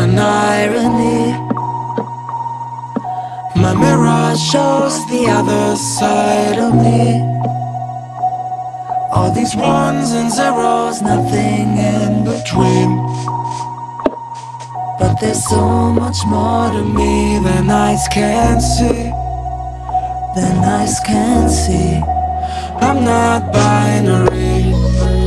an irony. My mirror shows the other side of me. All these ones and zeros, nothing in between. But there's so much more to me than eyes can see. Than eyes can see. I'm not binary.